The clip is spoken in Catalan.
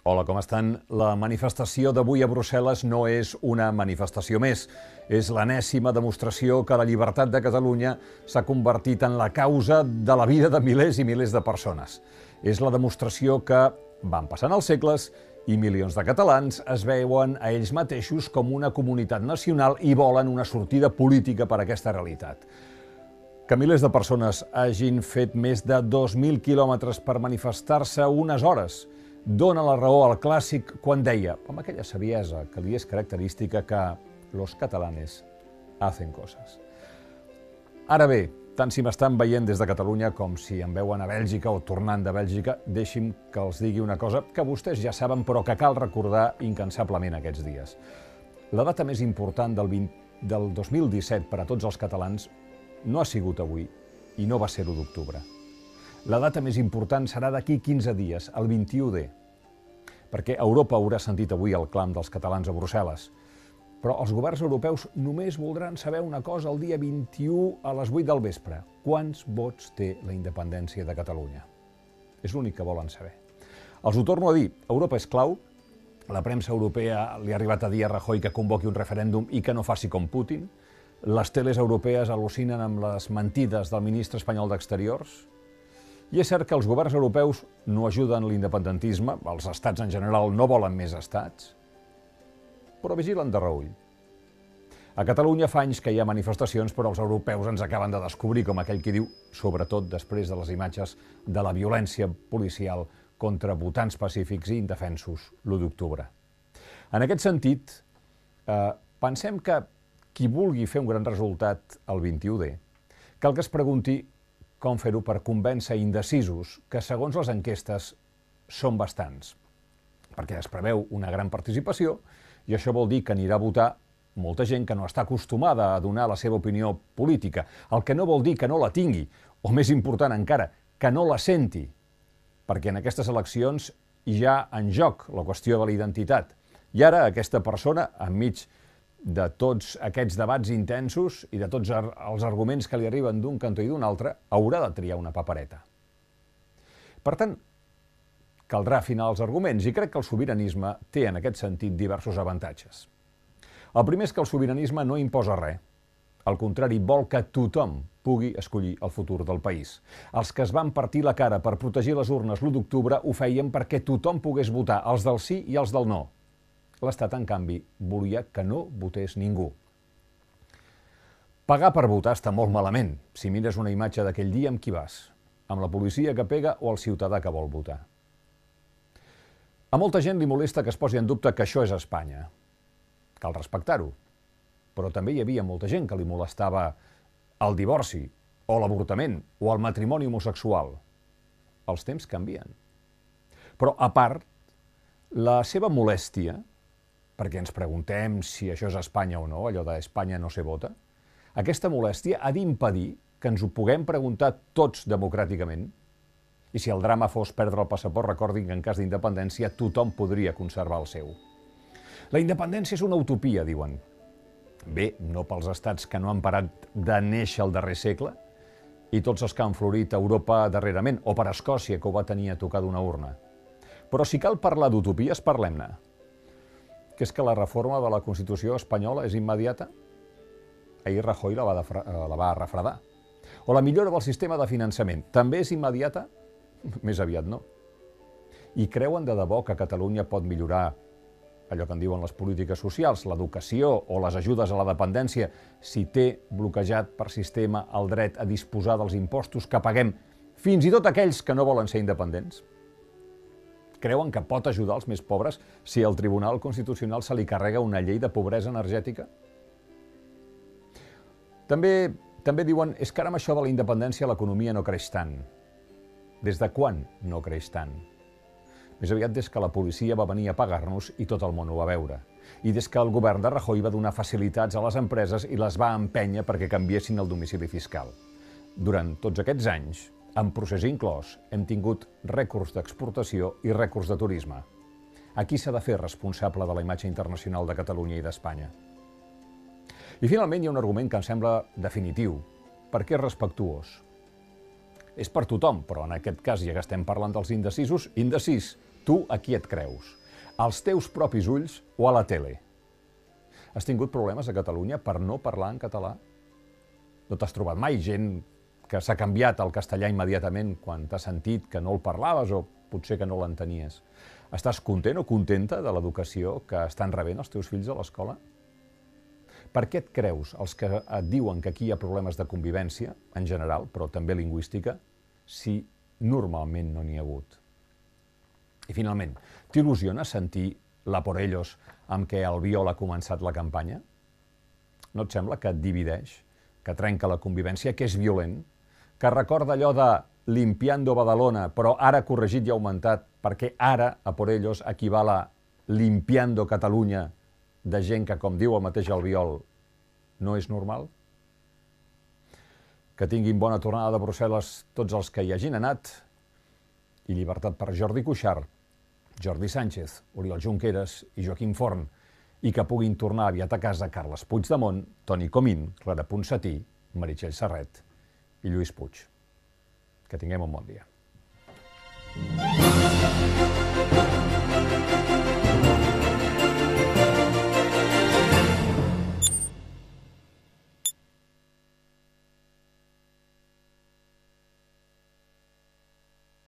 Hola, com estan? La manifestació d'avui a Brussel·les no és una manifestació més. És l'enèsima demostració que la llibertat de Catalunya s'ha convertit en la causa de la vida de milers i milers de persones. És la demostració que van passant els segles i milions de catalans es veuen a ells mateixos com una comunitat nacional i volen una sortida política per a aquesta realitat. Que milers de persones hagin fet més de 2.000 quilòmetres per manifestar-se unes hores dona la raó al clàssic quan deia, amb aquella saviesa que li és característica, que los catalanes hacen cosas. Ara bé, tant si m'estan veient des de Catalunya com si em veuen a Bèlgica o tornant de Bèlgica, deixi'm que els digui una cosa que vostès ja saben però que cal recordar incansablement aquests dies. La data més important del 2017 per a tots els catalans no ha sigut avui i no va ser l'1 d'octubre. La data més important serà d'aquí 15 dies, el 21D, perquè Europa haurà sentit avui el clam dels catalans a Brussel·les. Però els governs europeus només voldran saber una cosa el dia 21 a les 8 del vespre. Quants vots té la independència de Catalunya? És l'únic que volen saber. Els ho torno a dir, Europa és clau. La premsa europea li ha arribat a dir a Rajoy que convoqui un referèndum i que no faci com Putin. Les teles europees al·lucinen amb les mentides del ministre espanyol d'Exteriors. I és cert que els governs europeus no ajuden l'independentisme, els estats en general no volen més estats, però vigilen de reüll. A Catalunya fa anys que hi ha manifestacions, però els europeus ens acaben de descobrir, com aquell qui diu, sobretot després de les imatges de la violència policial contra votants pacífics i indefensos l'1 d'octubre. En aquest sentit, pensem que qui vulgui fer un gran resultat el 21D, cal que es pregunti com fer-ho per convèncer indecisos, que segons les enquestes són bastants, perquè es preveu una gran participació i això vol dir que anirà a votar molta gent que no està acostumada a donar la seva opinió política, el que no vol dir que no la tingui, o més important encara, que no la senti, perquè en aquestes eleccions hi ha en joc la qüestió de la identitat. I ara aquesta persona, enmig de tots aquests debats intensos i de tots els arguments que li arriben d'un cantó i d'un altre, haurà de triar una papereta. Per tant, caldrà afinar els arguments i crec que el sobiranisme té en aquest sentit diversos avantatges. El primer és que el sobiranisme no imposa res. Al contrari, vol que tothom pugui escollir el futur del país. Els que es van partir la cara per protegir les urnes l'1 d'octubre ho feien perquè tothom pogués votar, els del sí i els del no. L'Estat, en canvi, volia que no votés ningú. Pagar per votar està molt malament, si mires una imatge d'aquell dia amb qui vas, amb la policia que pega o el ciutadà que vol votar. A molta gent li molesta que es posi en dubte que això és Espanya. Cal respectar-ho. Però també hi havia molta gent que li molestava el divorci, o l'avortament, o el matrimoni homosexual. Els temps canvien. Però, a part, la seva molèstia, perquè ens preguntem si això és Espanya o no, allò d'Espanya no se vota, aquesta molèstia ha d'impedir que ens ho puguem preguntar tots democràticament. I si el drama fos perdre el passaport, recordin que en cas d'independència tothom podria conservar el seu. La independència és una utopia, diuen. Bé, no pels estats que no han parat de néixer el darrer segle i tots els que han florit a Europa darrerament, o per Escòcia, que ho va tenir a tocar d'una urna. Però si cal parlar d'utopies, parlem-ne. Que és que la reforma de la Constitució espanyola és immediata? Ahir Rajoy la va refredar. O la millora del sistema de finançament també és immediata? Més aviat no. I creuen de debò que Catalunya pot millorar allò que en diuen les polítiques socials, l'educació o les ajudes a la dependència, si té bloquejat per sistema el dret a disposar dels impostos que paguem fins i tot aquells que no volen ser independents? Creuen que pot ajudar els més pobres si al Tribunal Constitucional se li carrega una llei de pobresa energètica? També diuen, és que ara amb això de la independència l'economia no creix tant. Des de quan no creix tant? Més aviat des que la policia va venir a pagar-nos i tot el món ho va veure. I des que el govern de Rajoy va donar facilitats a les empreses i les va empènyer perquè canviessin el domicili fiscal. Durant tots aquests anys, en procés inclòs, hem tingut rècords d'exportació i rècords de turisme. A qui s'ha de fer responsable de la imatge internacional de Catalunya i d'Espanya? I finalment hi ha un argument que em sembla definitiu, perquè és respectuós. És per tothom, però en aquest cas, ja que estem parlant dels indecisos, indecís, Tu a qui et creus? Als teus propis ulls o a la tele? Has tingut problemes a Catalunya per no parlar en català? No t'has trobat mai gent que s'ha canviat al castellà immediatament quan t'has sentit que no el parlaves o potser que no l'entenies? Estàs content o contenta de l'educació que estan rebent els teus fills a l'escola? Per què et creus els que et diuen que aquí hi ha problemes de convivència, en general, però també lingüística, si normalment no n'hi ha hagut? I finalment, t'il·lusiona sentir la por ellos amb què Albiol ha començat la campanya? No et sembla que et divideix, que trenca la convivència, que és violent, que recorda allò de limpiando Badalona, però ara corregit i augmentat, perquè ara a por ellos equival a limpiando Catalunya, de gent que, com diu el mateix Albiol, no és normal? Que tinguin bona tornada de Brussel·les tots els que hi hagin anat, i llibertat per Jordi Cuixart, Jordi Sánchez, Oriol Junqueras i Joaquim Forn, i que puguin tornar aviat a casa Carles Puigdemont, Toni Comín, Clara Ponsatí, Meritxell Serret i Lluís Puig. Que tinguem un bon dia.